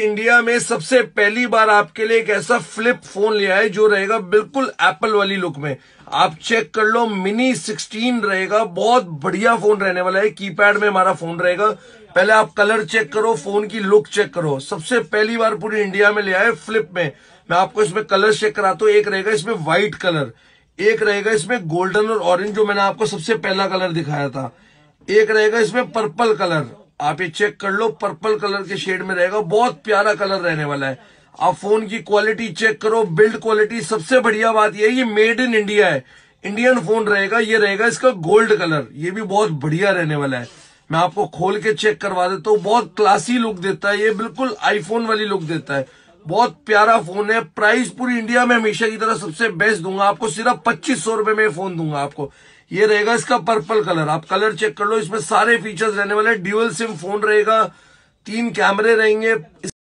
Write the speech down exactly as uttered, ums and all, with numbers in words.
India में सबसे पहली बार आपके लिए एक ऐसा फ्लिप फोन लिया है जो रहेगा बिल्कुल एप्पल वाली लुक में। आप चेक कर लो, मिनी सिक्सटीन रहेगा, बहुत बढ़िया फोन रहने वाला है। कीपैड में हमारा फोन रहेगा। पहले आप कलर चेक करो, फोन की लुक चेक करो। सबसे पहली बार पूरी इंडिया में लिया है फ्लिप में। मैं आपको इसमें कलर चेक कराता हूँ। एक रहेगा इसमें व्हाइट कलर, एक रहेगा इसमें गोल्डन और ऑरेंज जो मैंने आपको सबसे पहला कलर दिखाया था, एक रहेगा इसमें पर्पल कलर। आप ये चेक कर लो, पर्पल कलर के शेड में रहेगा, बहुत प्यारा कलर रहने वाला है। आप फोन की क्वालिटी चेक करो, बिल्ड क्वालिटी। सबसे बढ़िया बात यह है ये मेड इन इंडिया है, इंडियन फोन रहेगा। ये रहेगा इसका गोल्ड कलर, ये भी बहुत बढ़िया रहने वाला है। मैं आपको खोल के चेक करवा देता हूँ। बहुत क्लासी लुक देता है ये, बिल्कुल आईफोन वाली लुक देता है। बहुत प्यारा फोन है। प्राइस पूरी इंडिया में हमेशा की तरह सबसे बेस्ट दूंगा आपको, सिर्फ पच्चीस सौ रुपए में फोन दूंगा आपको। ये रहेगा इसका पर्पल कलर, आप कलर चेक कर लो। इसमें सारे फीचर्स रहने वाले। ड्यूअल सिम फोन रहेगा, तीन कैमरे रहेंगे।